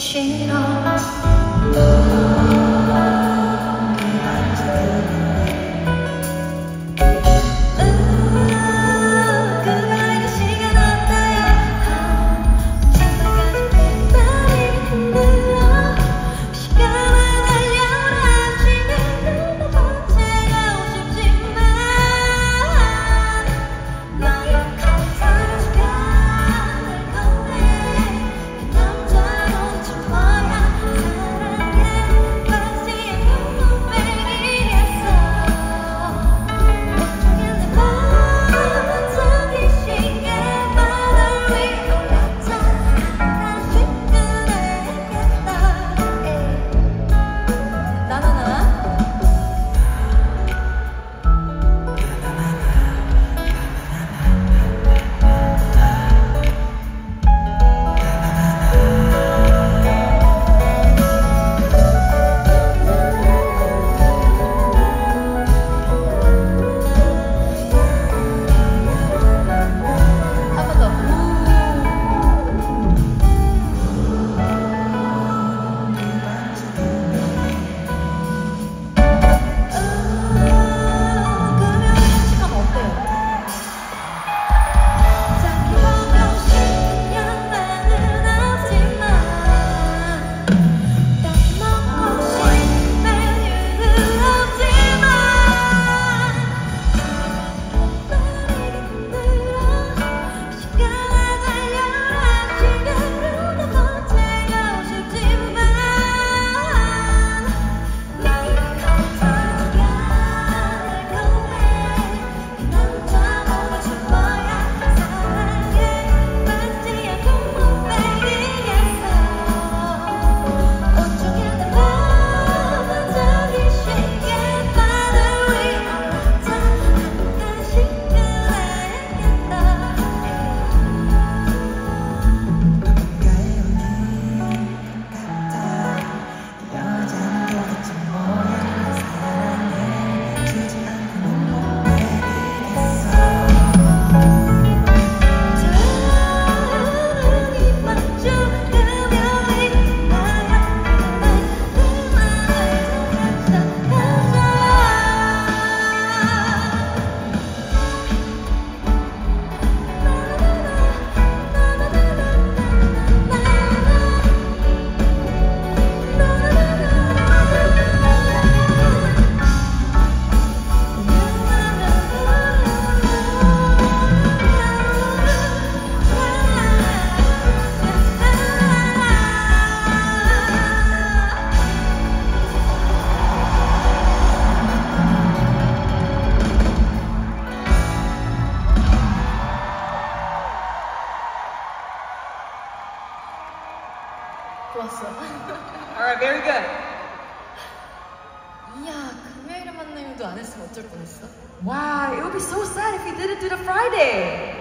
싫어 좋았어. Alright, very good. 이야, 금요일에 만나요도 안 했으면 어쩔 뻔했어? Wow, it would be so sad if we didn't do the Friday.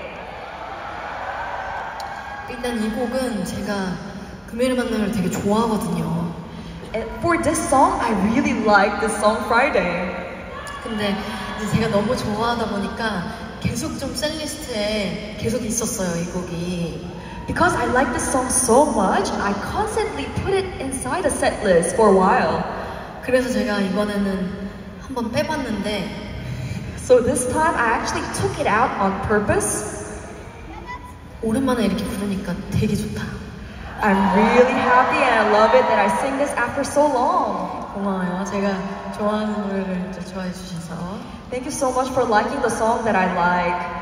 일단 이 곡은 제가 금요일에 만나요를 되게 좋아하거든요. And for this song, I really like this song Friday. 근데 이제 제가 너무 좋아하다 보니까 계속 좀 셀리스트에 계속 있었어요, 이 곡이. Because I like this song so much, I constantly put it inside the set list for a while. 그래서 제가 이번에는 한번 빼봤는데 So this time I actually took it out on purpose. 오랜만에 이렇게 부르니까 되게 좋다. I'm really happy and I love it that I sing this after so long. 고마워요. 제가 좋아하는 노래를 또 좋아해 주셔서. Thank you so much for liking the song that I like.